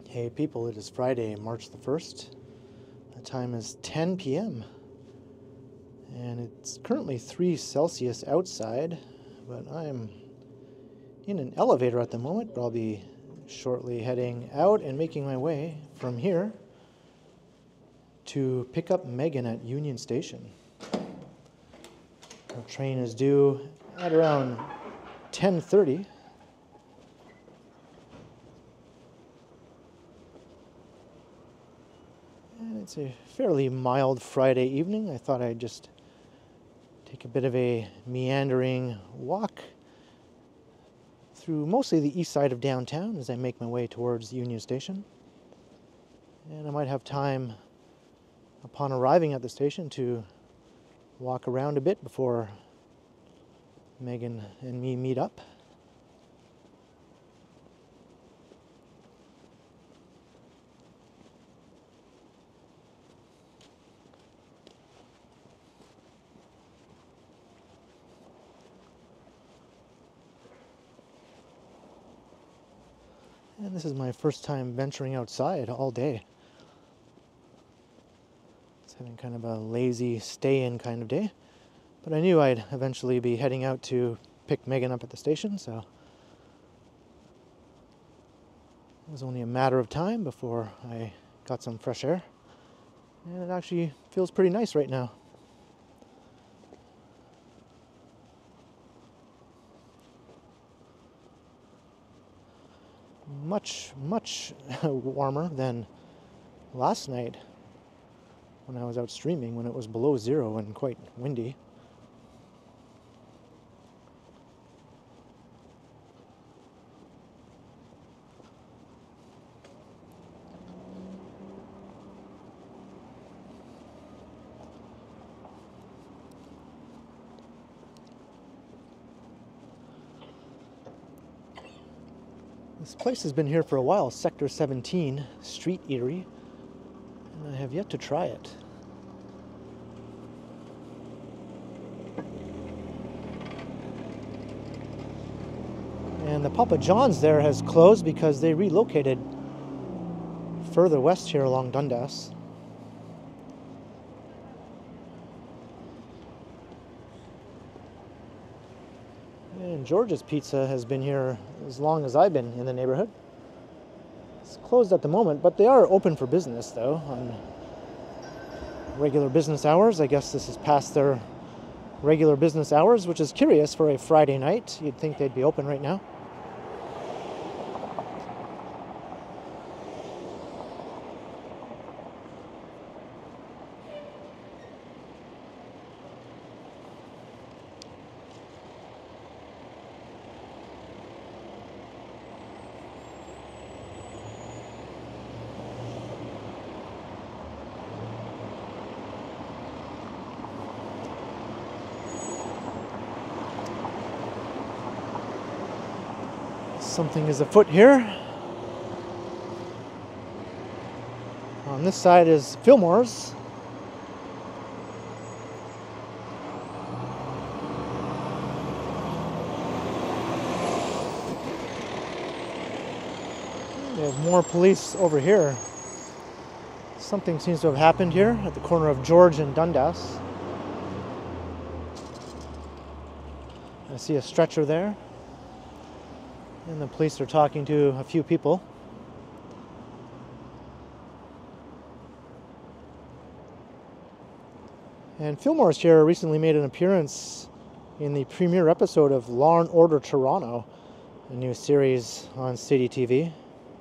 Hey people, it is Friday, March the 1st. The time is 10 p.m. and it's currently 3 Celsius outside, but I'm in an elevator at the moment, but I'll be shortly heading out and making my way from here to pick up Meghan at Union Station. Her train is due at around 10:30. And it's a fairly mild Friday evening. I thought I'd just take a bit of a meandering walk through mostly the east side of downtown as I make my way towards Union Station. And I might have time upon arriving at the station to walk around a bit before Meghan and me meet up. And this is my first time venturing outside all day. It's having kind of a lazy stay-in kind of day. But I knew I'd eventually be heading out to pick Meghan up at the station, so it was only a matter of time before I got some fresh air. And it actually feels pretty nice right now. Much warmer than last night when I was out streaming, when it was below zero and quite windy. This place has been here for a while, Sector 17, Street Erie, and I have yet to try it. And the Papa John's there has closed because they relocated further west here along Dundas. And George's Pizza has been here as long as I've been in the neighborhood. It's closed at the moment, but they are open for business though on regular business hours. I guess this is past their regular business hours, which is curious for a Friday night. You'd think they'd be open right now. Something is afoot here. On this side is Fillmore's. We have more police over here. Something seems to have happened here at the corner of George and Dundas. I see a stretcher there. And the police are talking to a few people. And Fillmore's here recently made an appearance in the premiere episode of Law & Order Toronto, a new series on City TV.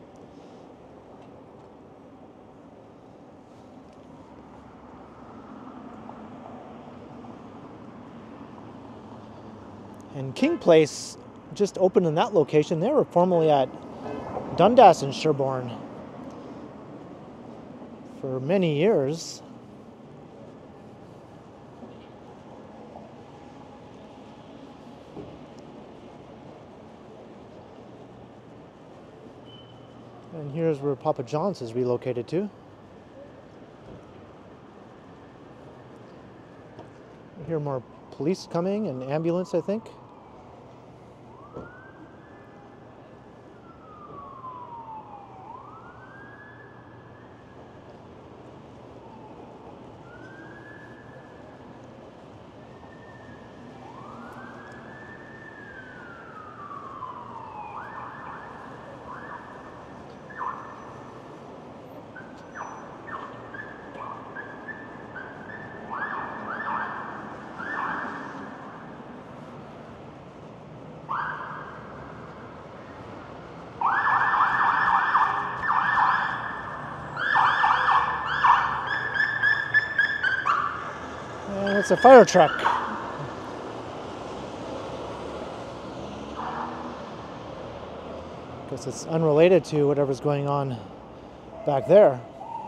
And King Place just opened in that location. They were formerly at Dundas and Sherbourne for many years. And here's where Papa John's is relocated to. I hear more police coming, and ambulance, I think. It's a fire truck. Guess it's unrelated to whatever's going on back there.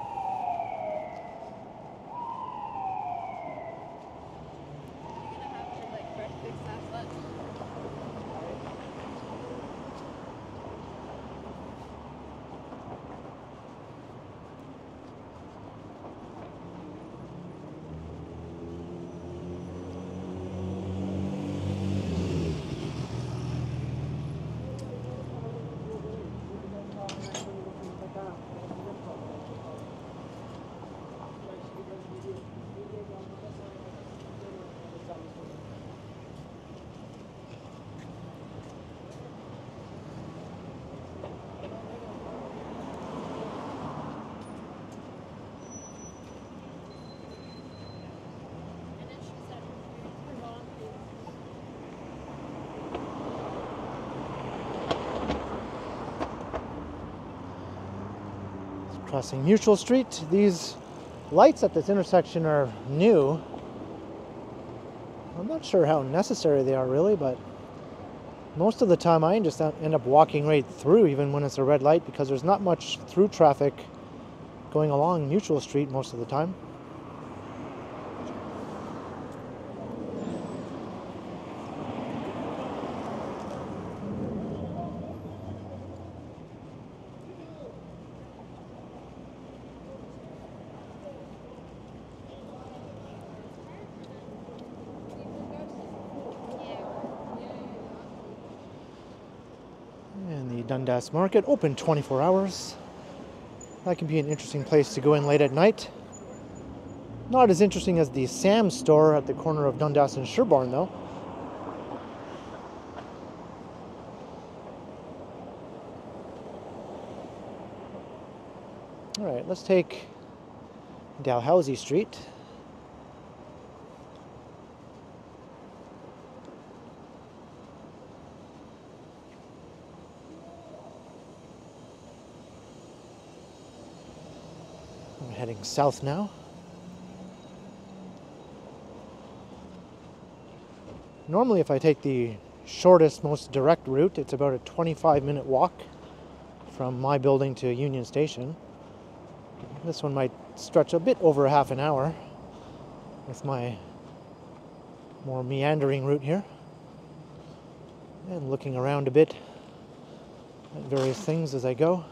Crossing Mutual Street. These lights at this intersection are new. I'm not sure how necessary they are really, but most of the time I just end up walking right through even when it's a red light, because there's not much through traffic going along Mutual Street most of the time. Dundas Market, open 24 hours. That can be an interesting place to go in late at night. Not as interesting as the Sam's store at the corner of Dundas and Sherborne, though. All right, let's take Dalhousie Street. I'm heading south now. Normally, if I take the shortest, most direct route, it's about a 25-minute walk from my building to Union Station. This one might stretch a bit over half an hour with my more meandering route here. And looking around a bit at various things as I go.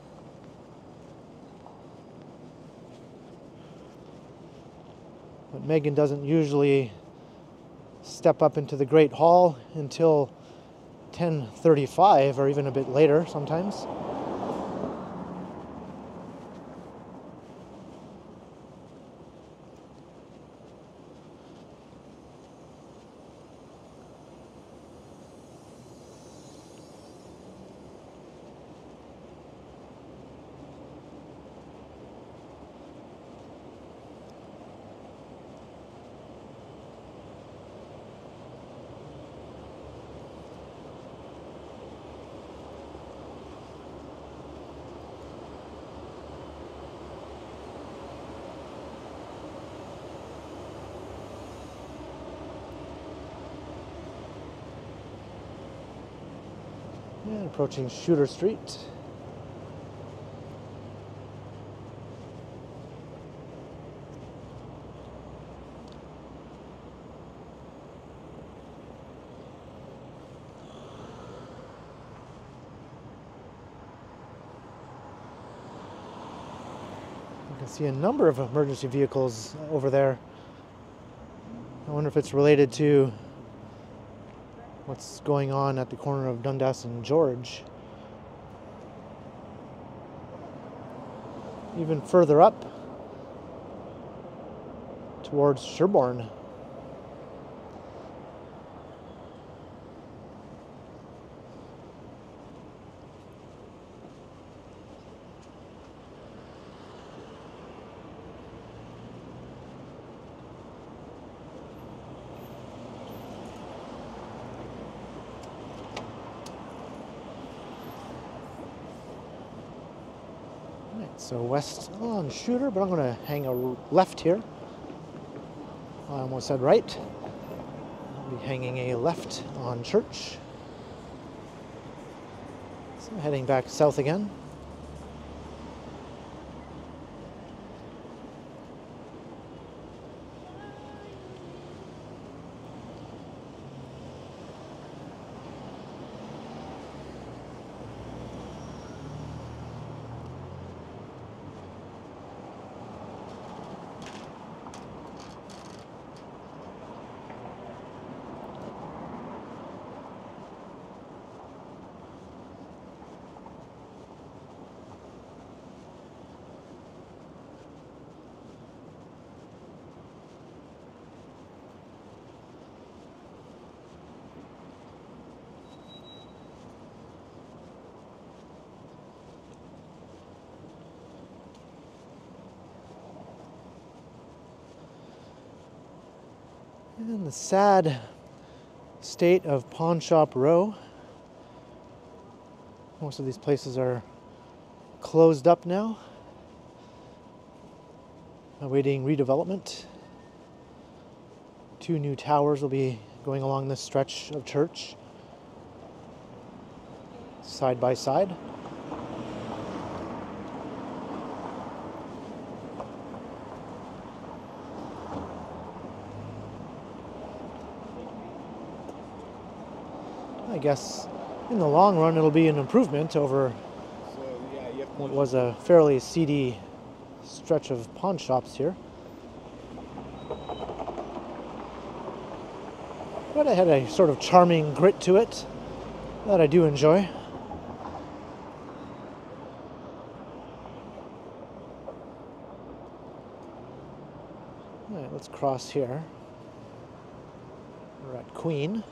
But Meghan doesn't usually step up into the Great Hall until 10:35 or even a bit later sometimes. And approaching Shooter Street. You can see a number of emergency vehicles over there. I wonder if it's related to what's going on at the corner of Dundas and George. Even further up towards Sherborne. So west on Shooter, but I'm going to hang a left here. I almost said right. I'll be hanging a left on Church. So heading back south again. And the sad state of Pawn Shop Row. Most of these places are closed up now, awaiting redevelopment. 2 new towers will be going along this stretch of Church, side by side. I guess in the long run it'll be an improvement over what was a fairly seedy stretch of pawn shops here. But it had a sort of charming grit to it that I do enjoy. All right, let's cross here. We're at Queen.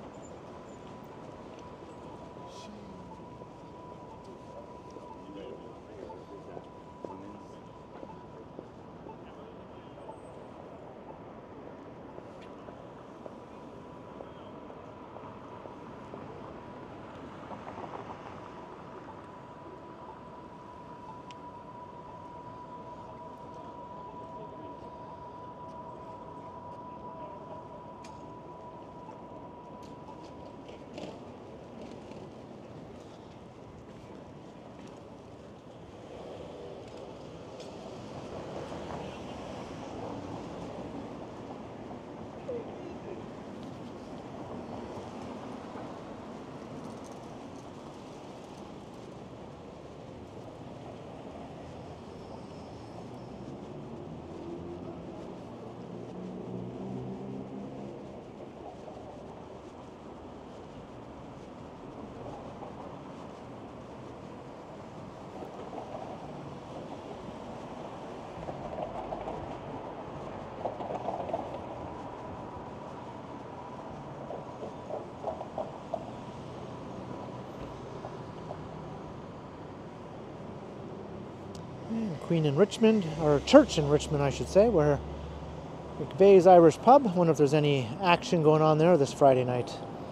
Queen in Richmond, or Church in Richmond, I should say, where McBay's Irish Pub. I wonder if there's any action going on there this Friday night.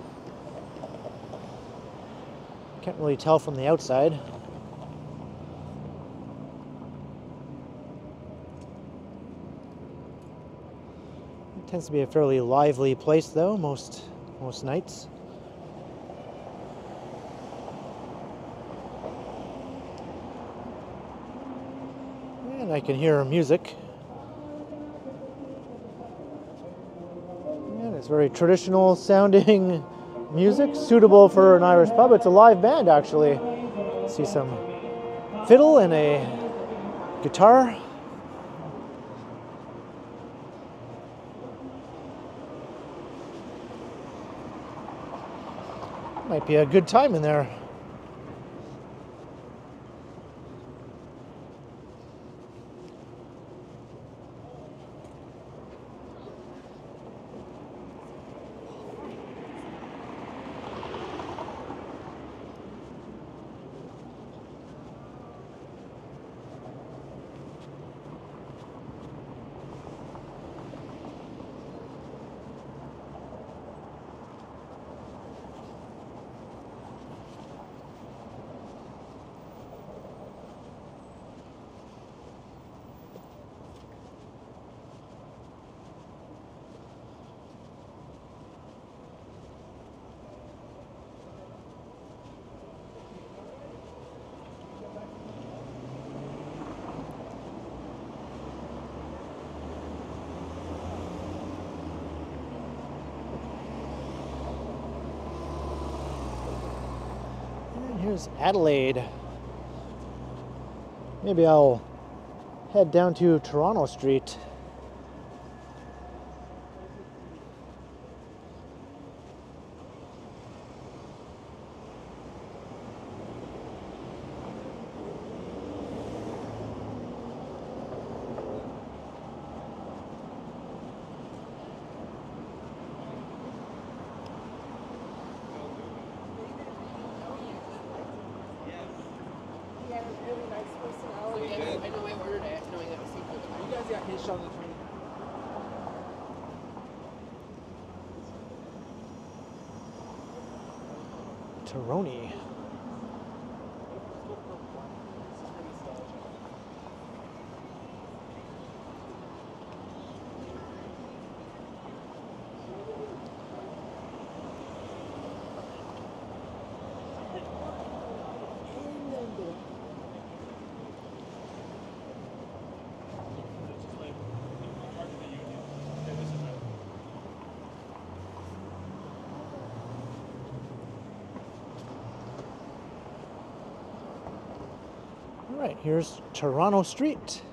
Can't really tell from the outside. It tends to be a fairly lively place, though, most nights. And I can hear music. And it's very traditional sounding music, suitable for an Irish pub. It's a live band, actually. See some fiddle and a guitar. Might be a good time in there. Here's Adelaide. Maybe I'll head down to Toronto Street. Taroni. All right, here's Toronto Street.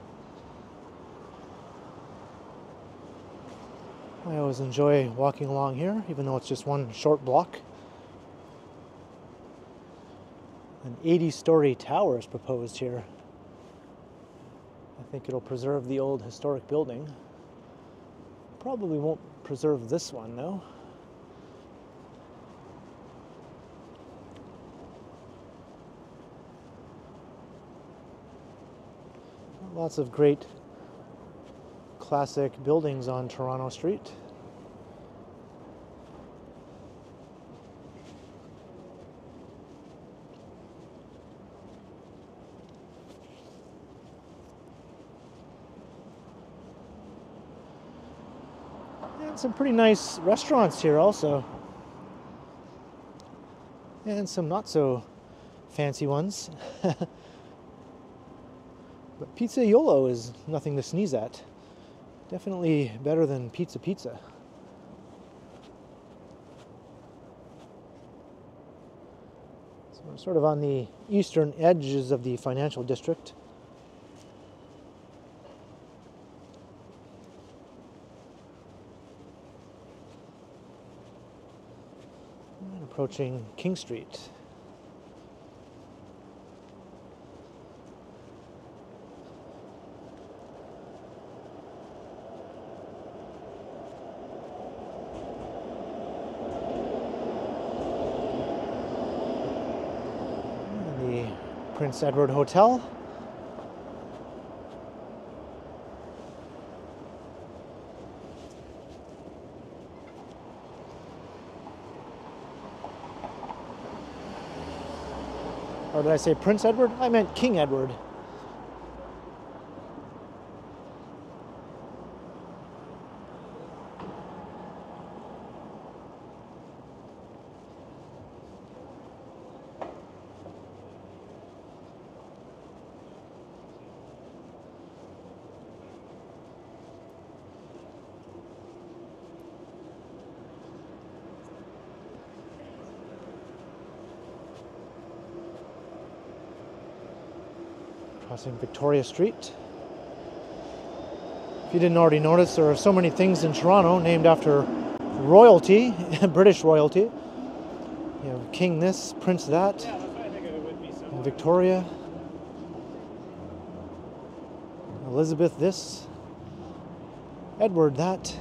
I always enjoy walking along here, even though it's just one short block. An 80-story tower is proposed here. I think it'll preserve the old historic building. Probably won't preserve this one, though. Lots of great classic buildings on Toronto Street. And some pretty nice restaurants here also. And some not so fancy ones. But Pizza Yolo is nothing to sneeze at. Definitely better than Pizza Pizza. So we're sort of on the eastern edges of the financial district. And approaching King Street. Prince Edward Hotel. Or did I say Prince Edward? I meant King Edward. Crossing Victoria Street. If you didn't already notice, there are so many things in Toronto named after royalty, British royalty. You have King this, Prince that, and Victoria, Elizabeth this, Edward that,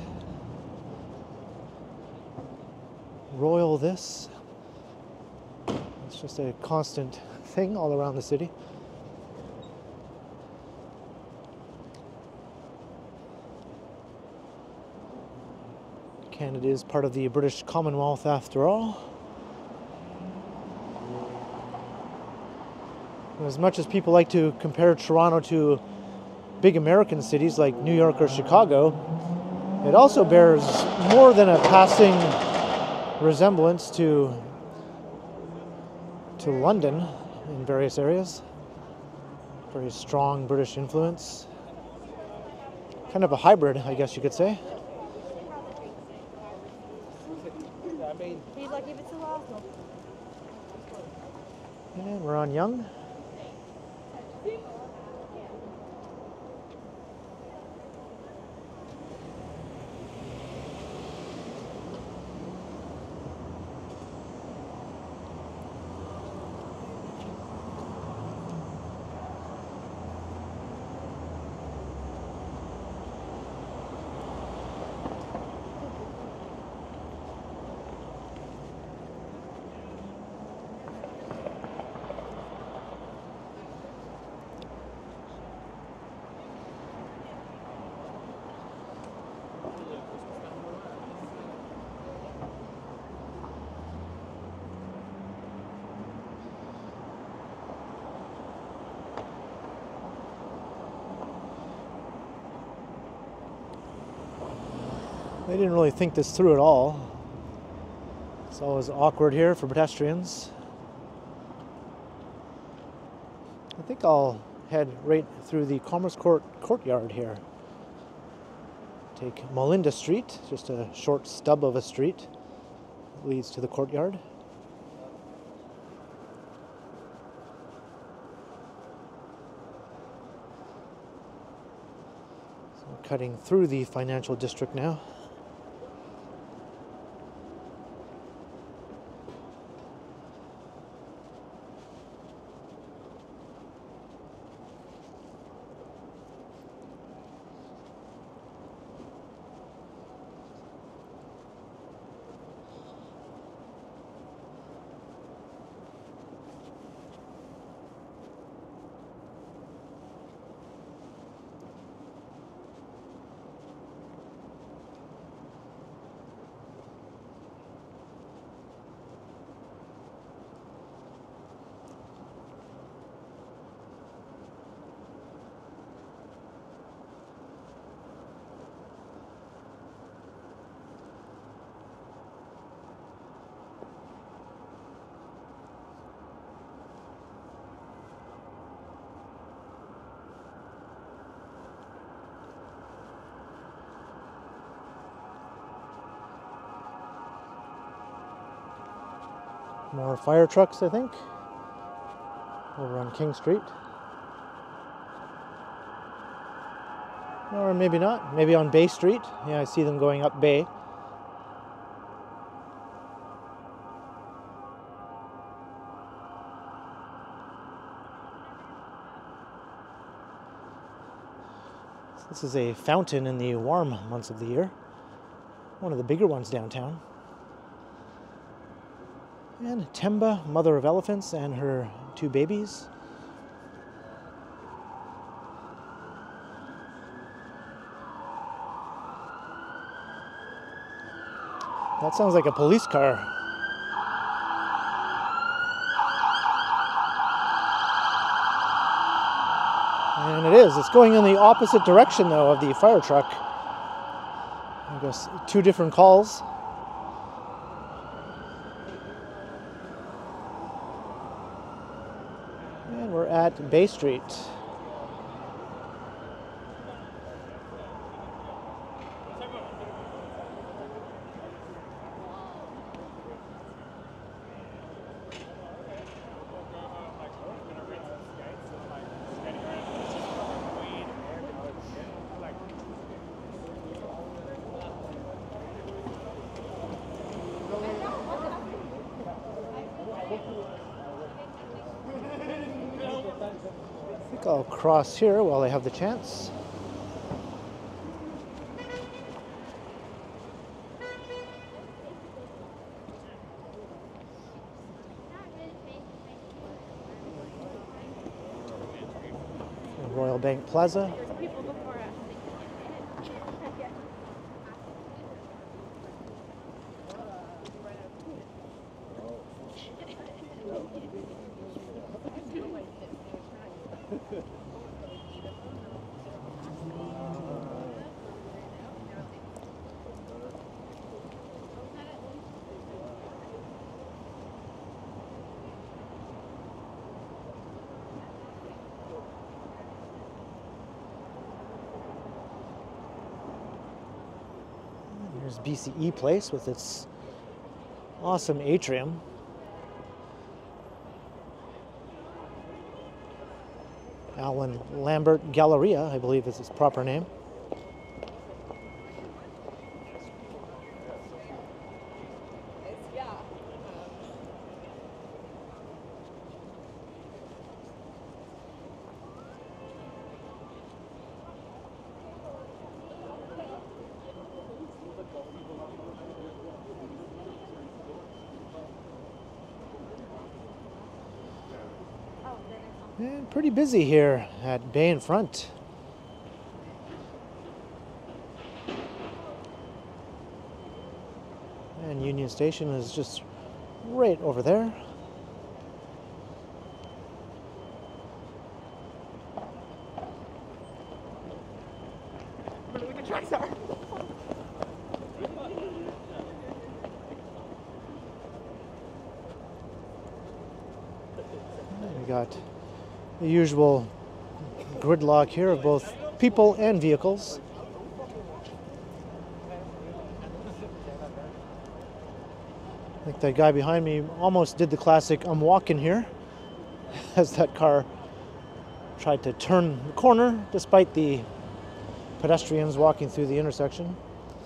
Royal this. It's just a constant thing all around the city. Canada is part of the British Commonwealth after all. As much as people like to compare Toronto to big American cities like New York or Chicago, it also bears more than a passing resemblance to London in various areas. Very strong British influence. Kind of a hybrid, I guess you could say. And we're on Yonge. They didn't really think this through at all. It's always awkward here for pedestrians. I think I'll head right through the Commerce Court courtyard here. Take Melinda Street, just a short stub of a street that leads to the courtyard. So we're cutting through the financial district now. More fire trucks, I think, over on King Street. Or maybe not. Maybe on Bay Street. Yeah, I see them going up Bay. This is a fountain in the warm months of the year. One of the bigger ones downtown. And Temba, mother of elephants, and her 2 babies. That sounds like a police car. And it is. It's going in the opposite direction, though, of the fire truck. I guess 2 different calls. And we're at Bay Street. I think I'll cross here while I have the chance. Royal Bank Plaza. Here's BCE Place with its awesome atrium. Alan Lambert Galleria, I believe is its proper name. And pretty busy here at Bay in Front. And Union Station is just right over there. Where the tracks are. We got the usual gridlock here of both people and vehicles. I think that guy behind me almost did the classic "I'm walking here" as that car tried to turn the corner despite the pedestrians walking through the intersection.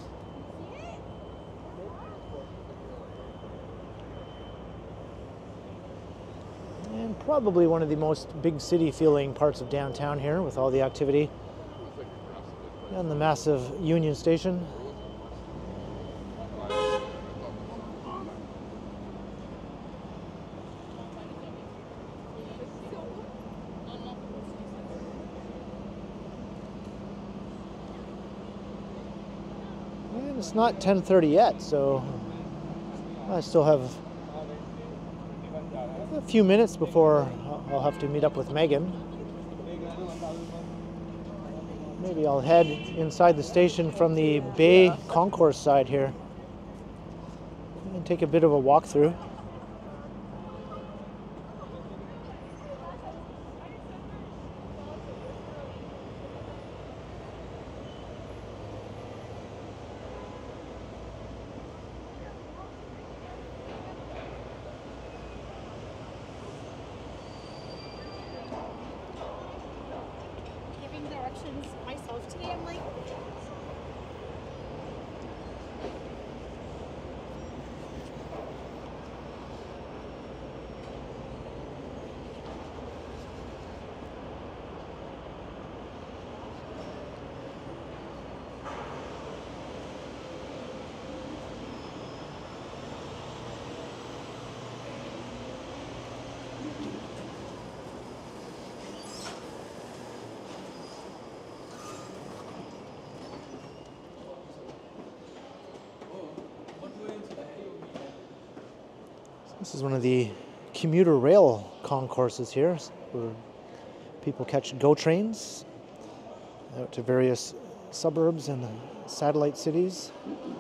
And probably one of the most big city feeling parts of downtown here with all the activity and the massive Union Station. And it's not 10:30 yet, so I still have a few minutes before I'll have to meet up with Meghan. Maybe I'll head inside the station from the Bay Concourse side here and take a bit of a walk through. Directions myself today. I'm like, This is one of the commuter rail concourses here where people catch GO trains out to various suburbs and satellite cities.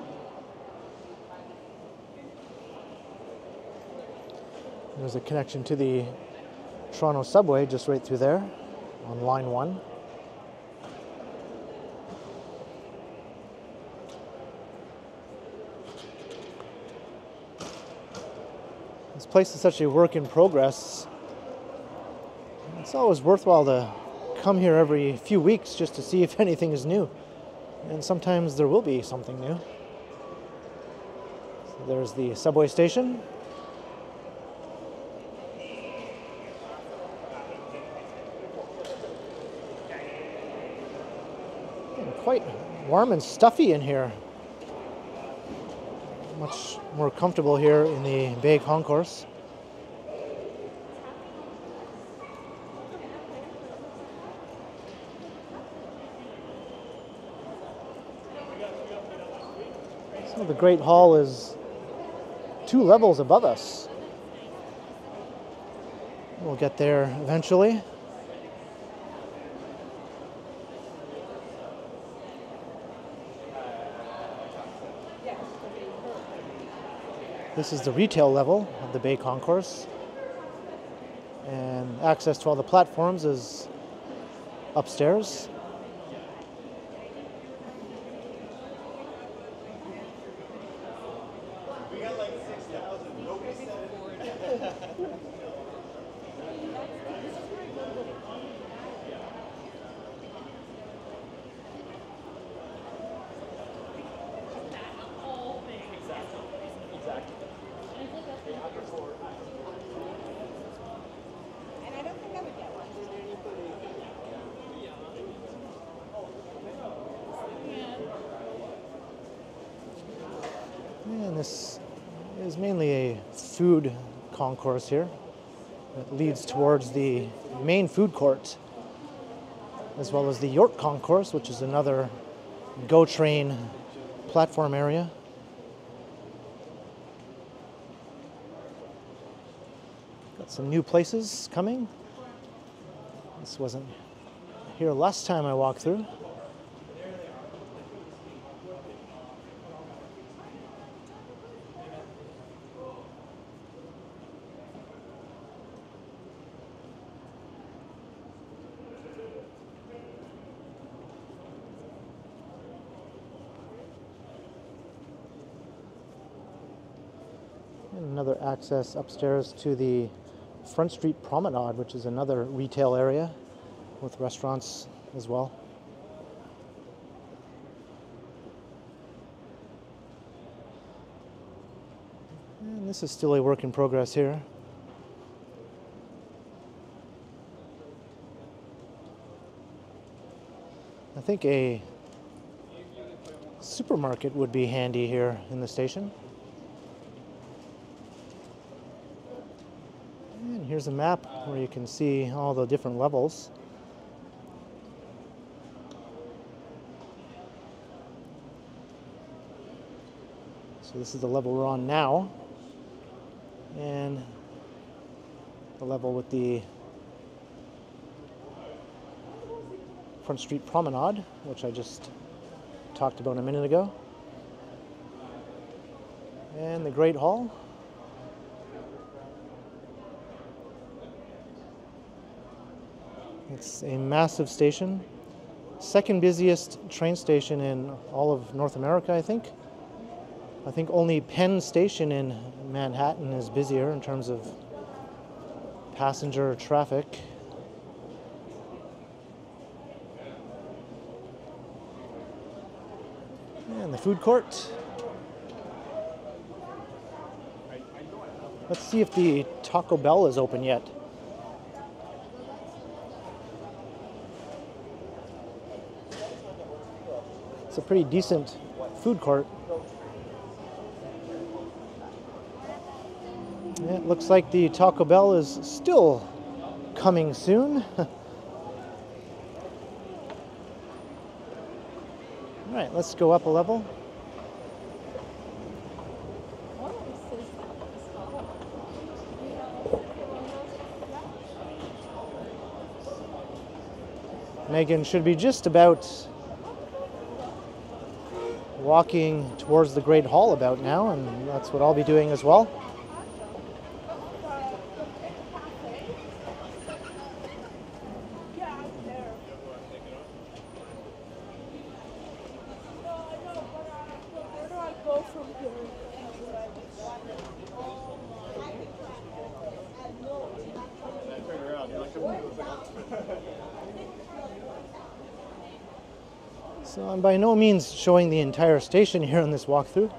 There's a connection to the Toronto subway just right through there on line 1. This place is such a work in progress. It's always worthwhile to come here every few weeks just to see if anything is new. And sometimes there will be something new. So there's the subway station. And quite warm and stuffy in here. Much more comfortable here in the Bay Concourse. So the Great Hall is 2 levels above us. We'll get there eventually. This is the retail level of the Bay Concourse, and access to all the platforms is upstairs. We got like 6,000. Nobody said it. mainly a food concourse here that leads towards the main food court, as well as the York concourse, which is another GO train platform area. Got some new places coming. This wasn't here last time I walked through. And another access upstairs to the Front Street Promenade, which is another retail area with restaurants as well. And this is still a work in progress here. I think a supermarket would be handy here in the station. And here's a map where you can see all the different levels. So this is the level we're on now, and the level with the Front Street Promenade, which I just talked about a minute ago, and the Great Hall. It's a massive station, second busiest train station in all of North America, I think. I think only Penn Station in Manhattan is busier in terms of passenger traffic. And the food court. Let's see if the Taco Bell is open yet. It's a pretty decent food court. Yeah, it looks like the Taco Bell is still coming soon. All right, let's go up a level. Meghan should be just about walking towards the Great Hall about now, and that's what I'll be doing as well. So I'm by no means showing the entire station here on this walkthrough.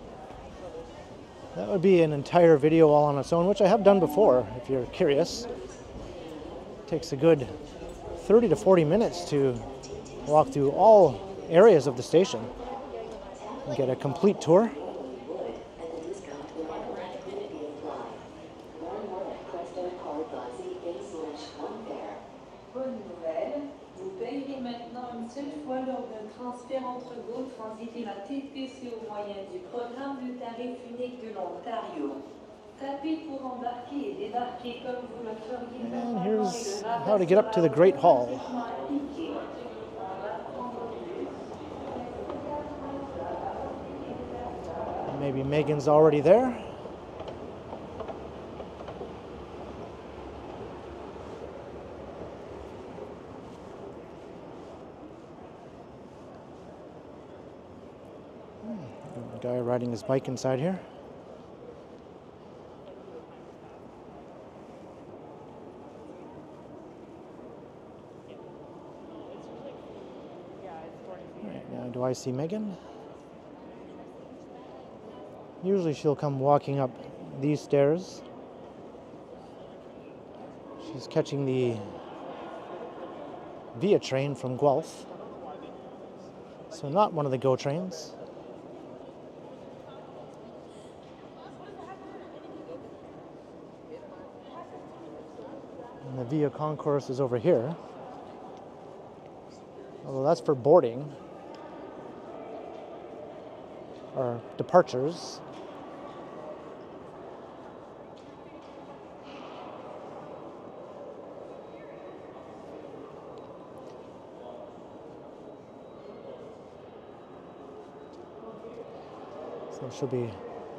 That would be an entire video all on its own, which I have done before, if you're curious. It takes a good 30 to 40 minutes to walk through all areas of the station and get a complete tour. Transfert entre GO Transit et la TTC au moyen du programme de tarif unique de l'Ontario. Tapez pour embarquer et débarquer comme vous le feriez. And here's how to get up to the Great Hall. Maybe Meghan's already there. A guy riding his bike inside here. Right, now do I see Meghan? Usually she'll come walking up these stairs. She's catching the Via train from Guelph. So not one of the GO trains. the Via Concourse is over here. Although that's for boarding or departures. So she'll be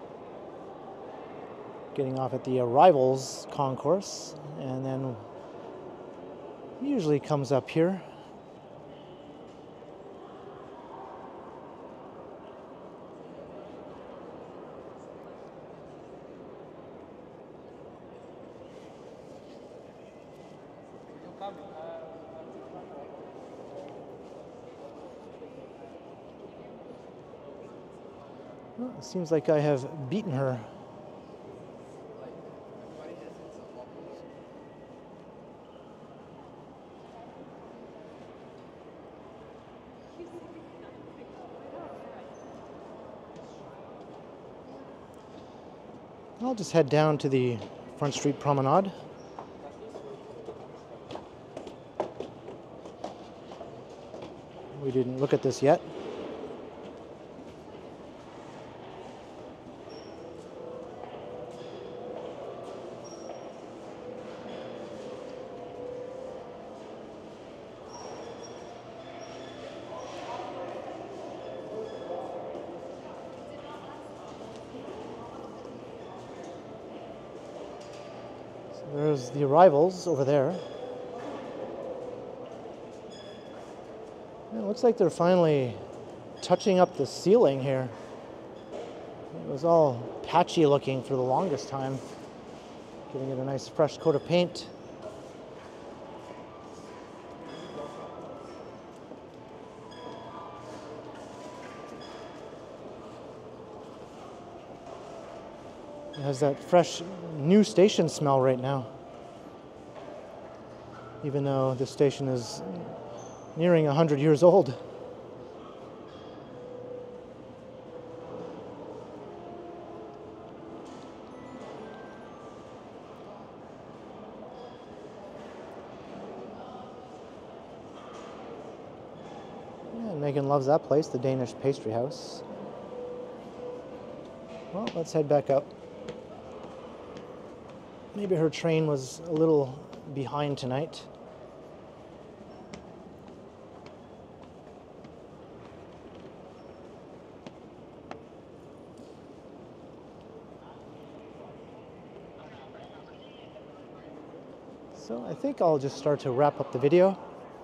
getting off at the arrivals concourse, and then usually comes up here. Well, it seems like I have beaten her. I'll just head down to the Front Street Promenade. We didn't look at this yet. There's the arrivals over there. It looks like they're finally touching up the ceiling here. It was all patchy looking for the longest time. Giving it a nice fresh coat of paint. It has that fresh new station smell right now. Even though this station is nearing 100 years old. Yeah, Meghan loves that place, the Danish pastry house. Well, let's head back up. Maybe her train was a little behind tonight. So I think I'll just start to wrap up the video.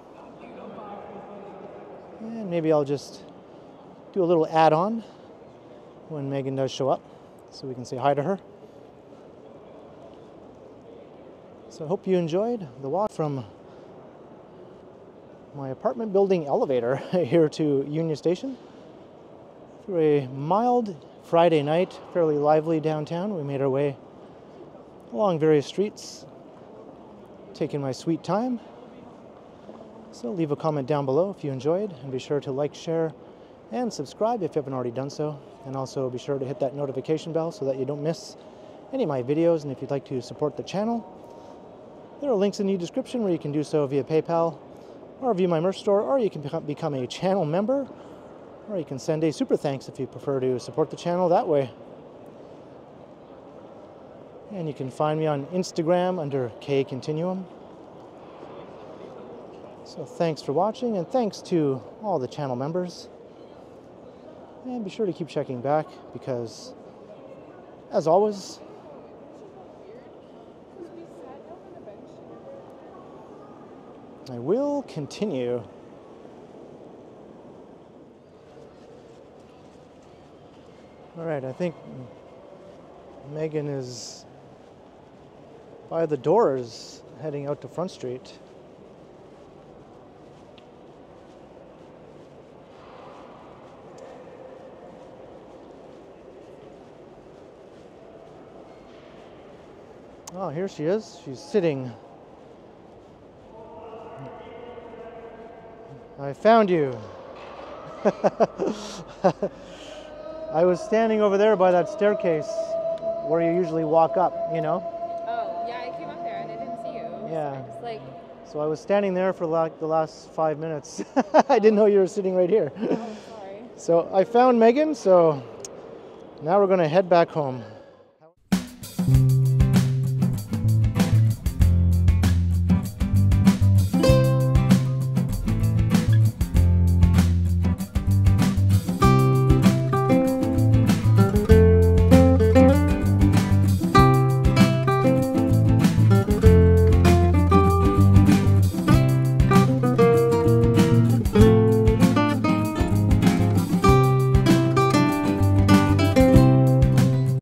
And maybe I'll just do a little add-on when Meghan does show up, so we can say hi to her. So I hope you enjoyed the walk from my apartment building elevator here to Union Station. Through a mild Friday night, fairly lively downtown. We made our way along various streets, taking my sweet time. So leave a comment down below if you enjoyed, and be sure to like, share, and subscribe if you haven't already done so. And also be sure to hit that notification bell so that you don't miss any of my videos. And if you'd like to support the channel, there are links in the description where you can do so via PayPal, or via my merch store, or you can become a channel member, or you can send a super thanks if you prefer to support the channel that way. And you can find me on Instagram under KContinuum. So thanks for watching, and thanks to all the channel members. And be sure to keep checking back, because, as always, I will continue. All right, I think Meghan is by the doors heading out to Front Street. Oh, here she is. She's sitting. I found you. I was standing over there by that staircase where you usually walk up, you know? Oh, yeah, I came up there and I didn't see you. Yeah. It's like, So I was standing there for like the last 5 minutes. I didn't know you were sitting right here. oh, sorry. So I found Megan, so now we're going to head back home.